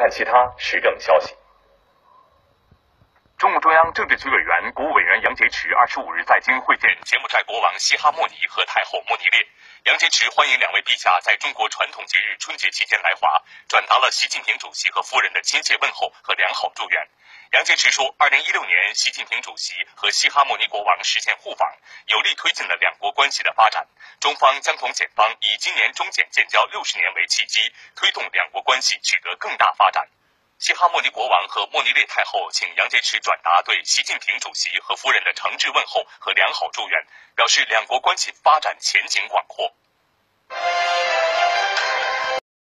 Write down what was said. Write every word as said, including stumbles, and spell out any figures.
看其他时政消息。 中共中央政治局委员、国务委员杨洁篪二十五日在京会见柬埔寨国王西哈莫尼和太后莫尼列。杨洁篪欢迎两位陛下在中国传统节日春节期间来华，转达了习近平主席和夫人的亲切问候和良好祝愿。杨洁篪说，二零一六年习近平主席和西哈莫尼国王实现互访，有力推进了两国关系的发展。中方将同柬方以今年中柬建交六十年为契机，推动两国关系取得更大发展。西哈莫尼国王和莫尼列太后请杨洁篪转达对习近平主席和夫人的诚挚问候和良好祝愿，表示两国关系发展前景广阔。